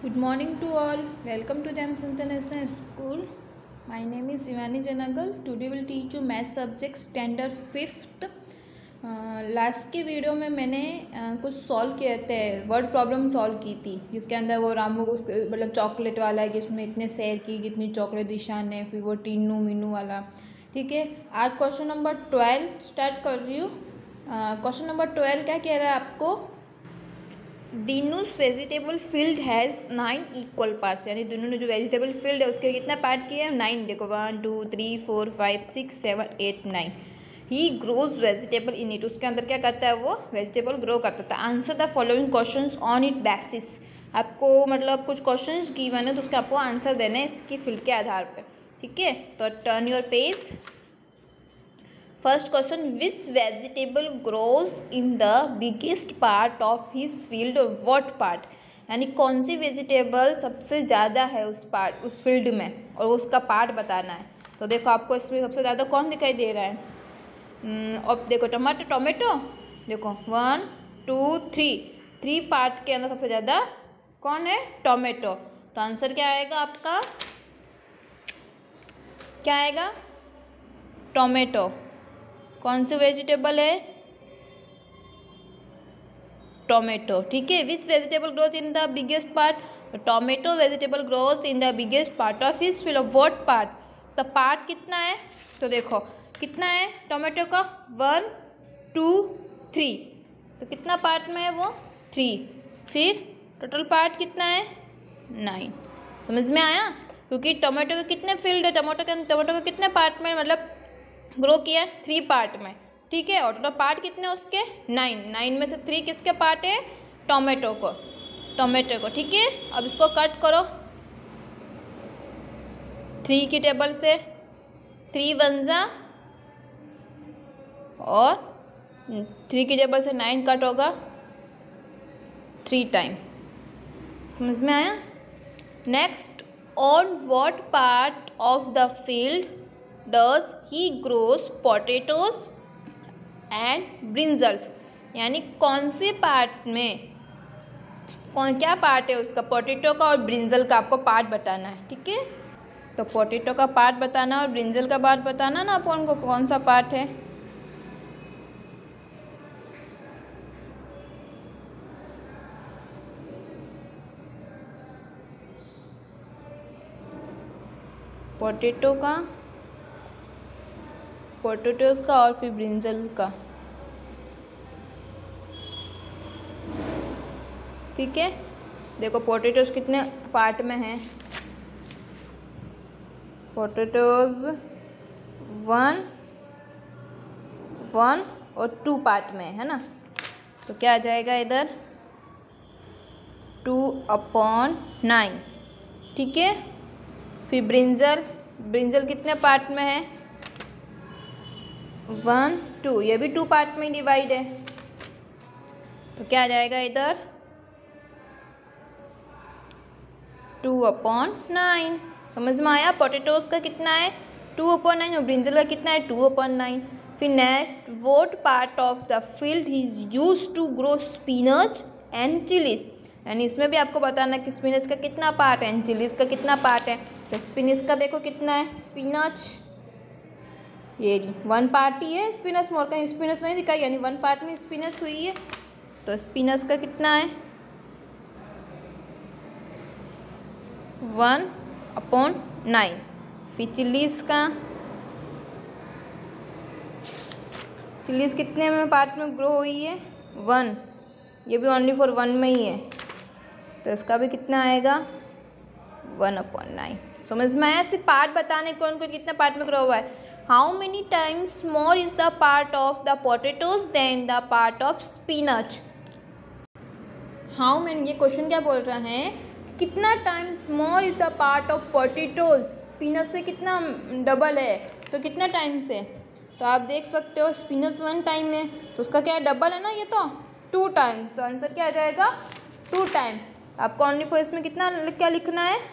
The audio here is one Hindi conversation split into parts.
Good morning to all. Welcome to Gems International School. My name is Shivani Janagal. Today will teach you math subject standard 5th. Last के वीडियो में मैंने कुछ सॉल्व किए थे, वर्ड प्रॉब्लम सॉल्व की थी, जिसके अंदर वो रामू को मतलब चॉकलेट वाला है कि उसमें इतने शेयर की कितनी चॉकलेट निशान है, फिर वो टीनू मीनू वाला। ठीक है, आज क्वेश्चन नंबर 12 स्टार्ट कर रही हूँ। क्वेश्चन नंबर 12 क्या कह रहा है आपको? दीनूस vegetable field has 9 equal parts, यानी दोनों ने जो वेजिटेबल फील्ड है उसके कितना पार्ट किए हैं? 9। देखो 1 2 3 4 5 6 7 8 9। He grows vegetable in it, उसके अंदर क्या करता है? वो वेजिटेबल ग्रो करता था। Answer the following questions on it basis. आपको मतलब कुछ क्वेश्चंस गिवन है तो उसका आपको आंसर देना है इसकी फील्ड के आधार पर। ठीक है, तो turn your page. First question, which vegetable grows in the biggest part of his field? What part, यानी कौन सी वेजिटेबल सबसे ज़्यादा है उस फील्ड में, और उसका पार्ट बताना है। तो देखो आपको इसमें सबसे ज़्यादा कौन दिखाई दे रहा है? अब देखो टोमेटो देखो 1 2 3 पार्ट के अंदर सबसे ज़्यादा कौन है? टोमेटो। तो आंसर क्या आएगा आपका? क्या आएगा? टोमेटो। कौन सी वेजिटेबल है? टोमेटो। ठीक है, which vegetable grows in the biggest part? Tomato vegetable grows in the biggest part of his field. What part? तो पार्ट कितना है? तो देखो कितना है टोमेटो का? 1 2 3। तो कितना पार्ट में है वो? 3। फिर टोटल पार्ट कितना है? 9। समझ में आया? क्योंकि टोमेटो के कितने फील्ड है? टोमेटो के कितने पार्ट में मतलब ग्रो किया? 3 पार्ट में। ठीक है, और टोटल पार्ट कितने उसके? 9 में से 3 किसके पार्ट है? टोमेटो को। ठीक है, अब इसको कट करो 3 की टेबल से। 3 1 जा, और 3 की टेबल से 9 कट होगा 3 टाइम। समझ में आया? Next, on what part of the field does he grows potatoes and brinjals, यानी कौन से पार्ट में क्या पार्ट है उसका? पोटैटो का और ब्रिंजल का आपको पार्ट बताना है। ठीक है, तो पोटैटो का पार्ट बताना और ब्रिंजल का पार्ट बताना ना अपन को, कौन सा पार्ट है। पोटैटोज का और फिर ब्रिंजल का। ठीक है, देखो पोटैटोज कितने पार्ट में हैं? पोटैटोज 1 और 2 पार्ट में है ना। तो क्या आ जाएगा इधर? 2/9। ठीक है, फिर ब्रिंजल कितने पार्ट में है? 1 2, ये भी 2 पार्ट में डिवाइड है। तो क्या आ जाएगा इधर? 2/9। समझ में आया? पोटैटोज का कितना है? 2/9, और ब्रिंजल का कितना है? 2/9। फिर next, what part of the field is used to grow spinach and chilies, यानी इसमें भी आपको बताना कि स्पिनच का कितना पार्ट है एंड चिलीज का कितना पार्ट है। तो स्पिनच का देखो कितना है? स्पिनच ये 1 पार्ट ही है। स्पिनच मोर का स्पिनच नहीं दिखाई, यानी 1 पार्ट में स्पिनच हुई है। तो स्पिनच का कितना है? 1/9। फिर चिल्लीज कितने में पार्ट में ग्रो हुई है? 1, ये भी ओनली फॉर 1 में ही है। तो इसका भी कितना आएगा? 1/9। समझ में आया? सिर्फ पार्ट बताने कौन कितने पार्ट में ग्रो हुआ है। How many times more is the part of the potatoes than the part of spinach? How many, ये क्वेश्चन क्या बोल रहा है? कितना time small is the part of potatoes, spinach से कितना डबल है, तो कितना टाइम से? तो आप देख सकते हो स्पिनच 1 टाइम में, तो उसका क्या है? डबल है ना ये, तो 2 टाइम्स। तो आंसर क्या आ जाएगा? 2 टाइम। आपको ओनली फॉर इसमें कितना क्या लिखना है?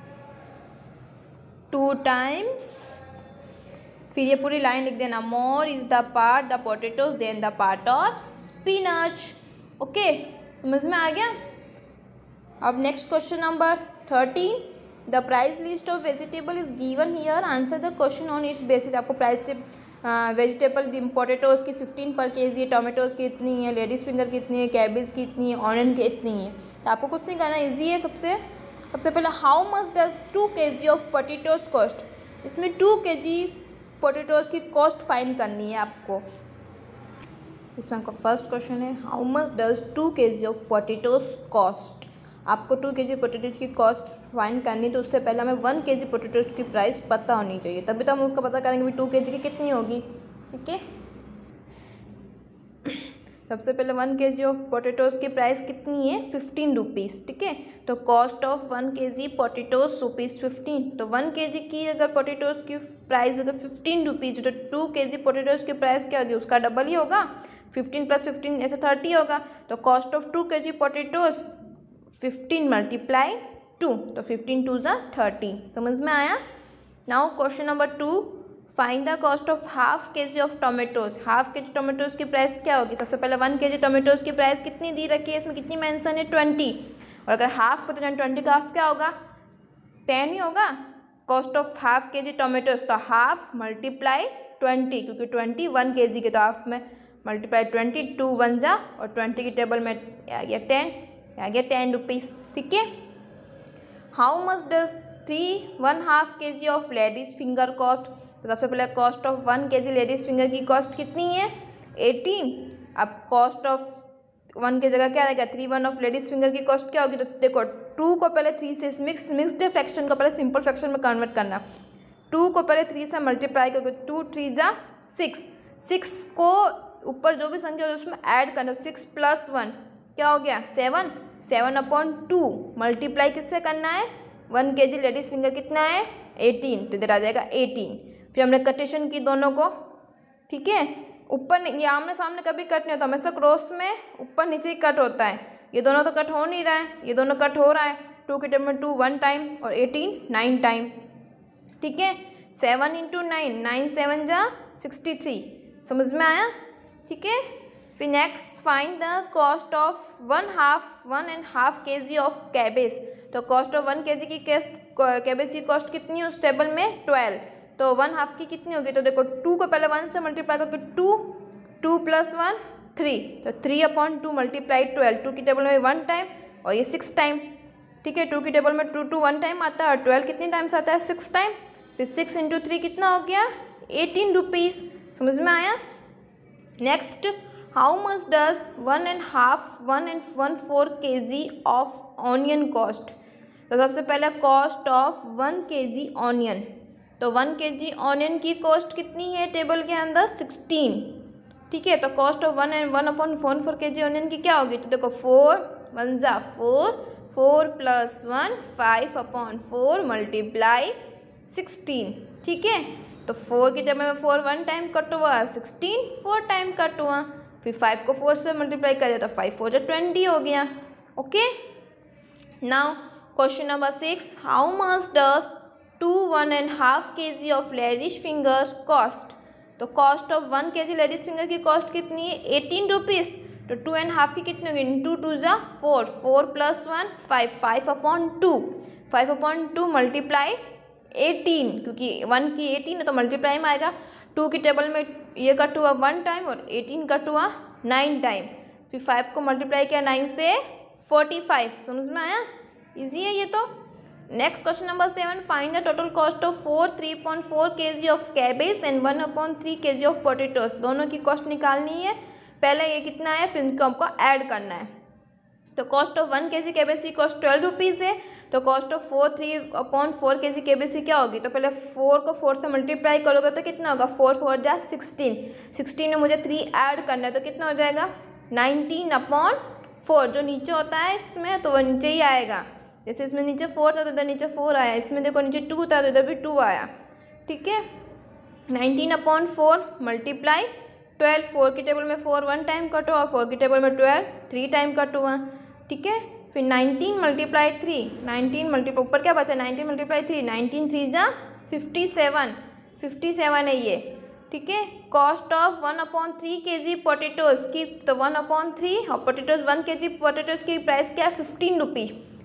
2 टाइम्स। फिर ये पूरी लाइन लिख देना, more is the part the potatoes than the part of spinach. Okay, समझ में आ गया? अब next question number 13, the price list of vegetable is given here, answer the question on its basis. आपको प्राइस वेजिटेबल पोटैटोज़ की 15 पर केजी, टोमेटोज़ की इतनी है, लेडीज फिंगर की इतनी है, कैबेज की इतनी है, ऑनियन की इतनी है। तो आपको कुछ नहीं करना, इजी है। सबसे पहले how much does 2 kg of potatoes cost, इसमें 2 kg पोटैटोज़ की कॉस्ट फाइंड करनी है आपको। इसमें आपका फर्स्ट क्वेश्चन है how much does 2 kg of potatoes cost. आपको 2 kg पोटैटोज़ की कॉस्ट फाइंड करनी, तो उससे पहले हमें 1 kg पोटैटोज़ की प्राइस पता होनी चाहिए, तभी तो हम उसका पता करेंगे भी 2 kg की कितनी होगी। ठीक है, सबसे पहले 1 kg ऑफ पोटैटोज़ की प्राइस कितनी है 15 रुपीज़। ठीक है, तो कॉस्ट ऑफ 1 kg पोटैटोज़ ₹15। तो 1 kg की अगर पोटैटोज़ की प्राइस अगर 15 रुपीज़, तो 2 kg पोटैटोज़ की प्राइस क्या होगी, उसका डबल ही होगा। 15 + 15 ऐसे 30 होगा। तो कॉस्ट ऑफ 2 kg पोटैटोज़ 15 × 2, तो 15 × 2 = 30। समझ में आया। Now question number 2, find the cost of ½ kg of tomatoes. ½ kg tomatoes की प्राइस क्या होगी। सबसे पहले 1 kg टोमेटोज़ की प्राइस कितनी दी रखी है, इसमें कितनी मेंशन है 20, और अगर हाफ को तो 20 का हाफ क्या होगा 10 ही होगा। कॉस्ट ऑफ ½ kg टोमेटोज़, तो ½ × 20, क्योंकि 20 1 kg के, तो हाफ में मल्टीप्लाई 20, 2 1 जा, और 20 की टेबल में आ गया 10, आ गया 10 रुपीज़। ठीक है, how much does 1/2 kg of ladies finger cost. तो सबसे पहले cost of 1 kg ladies finger की कॉस्ट कितनी है 18। अब कॉस्ट ऑफ 1 की जगह क्या आएगा 3/1 ऑफ लेडीज फिंगर की कॉस्ट क्या होगी। तो देखो 2 को पहले 3 से मिक्स्ड फ्रैक्शन को पहले सिंपल फ्रैक्शन में कन्वर्ट करना। 2 को पहले 3 से मल्टीप्लाई करके 2 3 जा 6, 6 को ऊपर जो भी संख्या है उसमें ऐड करना। 6 + 1 क्या हो गया 7, 7/2 मल्टीप्लाई किससे करना है 1 kg लेडीज फिंगर कितना है 18, तो इधर आ जाएगा 18। फिर हमने कटेशन की दोनों को। ठीक है, ऊपर ये आमने सामने कभी कट नहीं होता, हमेशा क्रॉस में ऊपर नीचे ही कट होता है। ये दोनों तो कट हो नहीं रहा है, ये दोनों कट हो रहा है। 2 की टेबल में 2 1 टाइम और 18 9 टाइम। ठीक है, 7 × 9, 9 7 जा 63। समझ में आया। ठीक है, फिर next find the cost of 1.5 kg of cabbage. तो कॉस्ट ऑफ 1 kg की कैबेज की कॉस्ट कितनी है उस टेबल में 12, तो 1/2 की कितनी होगी। तो देखो 2 को पहले 1 से मल्टीप्लाई करके 2 + 1 3, तो 3/2 मल्टीप्लाई 12। 2 की टेबल में 1 टाइम और ये 6 टाइम। ठीक है, 2 की टेबल में 2 2 1 टाइम आता है और 12 कितने टाइम्स आता है 6 टाइम। फिर 6 × 3 कितना हो गया 18 रुपीज़। समझ में आया। Next, how much does 1.5 kg of onion cost. तो सबसे पहले कॉस्ट ऑफ 1 kg ऑनियन। तो 1 kg ऑनियन की कॉस्ट कितनी है टेबल के अंदर 16। ठीक है, तो कॉस्ट ऑफ 1/4 kg ऑनियन की क्या होगी। तो देखो 4 1 जा 4, 4 + 1 5/4 मल्टीप्लाई 16। ठीक है, तो 4 की टेबल में 4 1 टाइम कट हुआ, 16 4 टाइम कट हुआ। फिर 5 को 4 से मल्टीप्लाई कर दिया तो 5 4 = 20 हो गया। Okay, now question number 6, how much does 1.5 kg of ladies finger cost. तो cost of 1 kg ladies finger की कॉस्ट कितनी है 18 रुपीज़। तो 2.5 की कितनी होगी 2 2 जा 4, 4 + 1 5, 5/2, 5/2 मल्टीप्लाई 18, क्योंकि 1 की 18 है तो मल्टीप्लाई में आएगा। 2 की टेबल में ये कट हुआ 1 टाइम और 18 कट हुआ 9 टाइम। फिर 5 को मल्टीप्लाई किया 9 से 45। समझ में आया, इजी है ये तो। Next question number 7, find the total cost of 3.4 kg of cabbage and 1/3 kg of potatoes. दोनों की कॉस्ट निकालनी है। पहले ये कितना है फिर इनको हमको ऐड करना है। तो कॉस्ट ऑफ 1 kg कैबेज की कॉस्ट 12 रुपीज़ है। तो कॉस्ट ऑफ 3/4 kg कैबेज की क्या होगी। तो पहले 4 को 4 से मल्टीप्लाई करोगे तो कितना होगा 4 4 जा 16, 16 में मुझे 3 ऐड करना है तो कितना हो जाएगा 19/4। जो नीचे होता है इसमें तो वह नीचे ही आएगा। जैसे इसमें नीचे 4 था तो इधर नीचे 4 आया, इसमें देखो नीचे 2 था तो इधर भी 2 आया। ठीक है, 19/4 मल्टीप्लाई 12। 4 की टेबल में 4 1 टाइम कट हुआ, 4 की टेबल में 12 3 टाइम कट हुआ। ठीक है, फिर 19 × 3, 19 मल्टीप्लाई ऊपर क्या बचा 19 × 3, 19 3 जा 57, 57 है ये। ठीक है, कॉस्ट ऑफ 1/3 kg पोटैटोज़ की। तो 1/3 और पोटैटोज़ 1 kg पोटैटोज़ की प्राइस क्या है 15 रुपीज़।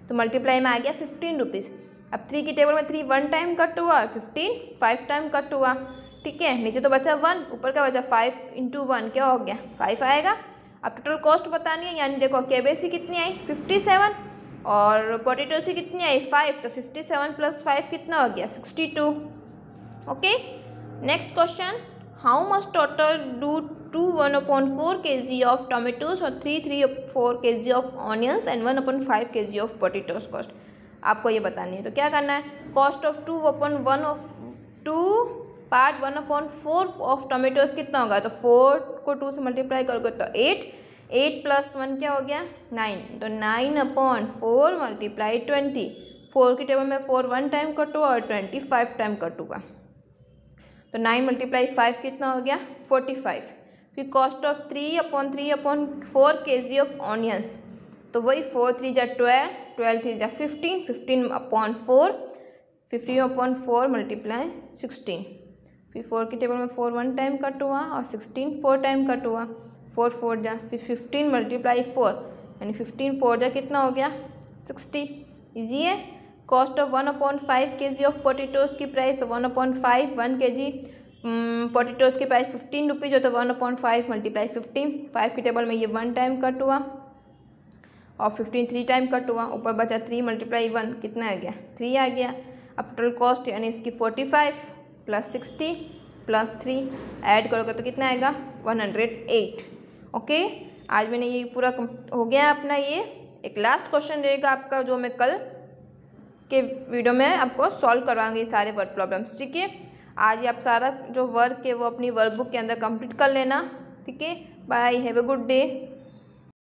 तो मल्टीप्लाई में आ गया 15 रुपीज़। अब 3 की टेबल में 3 1 टाइम कट हुआ, 15 5 टाइम कट हुआ, ठीक है। नीचे तो बचा 1, ऊपर का बचा 5 इंटू 1 क्या हो गया 5 आएगा। अब टोटल कॉस्ट बतानी है, यानी देखो केबेसी कितनी आई 57 और पोटैटो सी कितनी आई 5, तो 57 प्लस 5 कितना हो गया 62। Okay, next question, how much total do 2 1/4 kg of tomatoes और 3/4 kg of onions and 1/5 kg of potatoes cost. आपको ये बतानी है, तो क्या करना है, cost of 2/1 of 2 part 1/4 of tomatoes कितना होगा, तो 4 को 2 से मल्टीप्लाई करोगे तो 8 प्लस 1 क्या हो गया 9, तो 9/4 मल्टीप्लाई 20। 4 की टेबल में 4 1 टाइम कट हुआ और 20 5 टाइम कट हुआ, तो 9 मल्टीप्लाई 5 कितना हो गया 45। फिर cost of 3/4 kg of onions, तो वही 4 3 जा 12, 12 3 जा 15, 15/4, 15/4 मल्टीप्लाई 16। फिर 4 की टेबल में 4 1 टाइम कट हुआ और 16 4 टाइम कट हुआ, 4 4 जा, फिर 15 मल्टीप्लाई 4, यानी 15 4 जा कितना हो गया 60। ईजी है। Cost of 1/5 kg of potatoes की प्राइस, तो 1/5 1 kg पोटैटोज की प्राइस 15 रुपीज़ हो, तो 1/5 मल्टीप्लाई 15। 5 की टेबल में ये 1 टाइम कट हुआ और 15 3 टाइम कट हुआ, ऊपर बचा 3 मल्टीप्लाई 1 कितना आ गया 3 आ गया। अब टोटल कॉस्ट यानी इसकी 45 प्लस 60 प्लस 3 ऐड करोगे तो कितना आएगा 108। ओके, आज मैंने ये पूरा हो गया अपना। ये एक लास्ट क्वेश्चन रहेगा आपका, जो मैं कल के वीडियो में आपको सॉल्व करवाऊंगी सारे वर्ड प्रॉब्लम्स, ठीक है। आज आप सारा जो वर्क है वो अपनी वर्कबुक के अंदर कंप्लीट कर लेना, ठीक है। Bye, have a good day.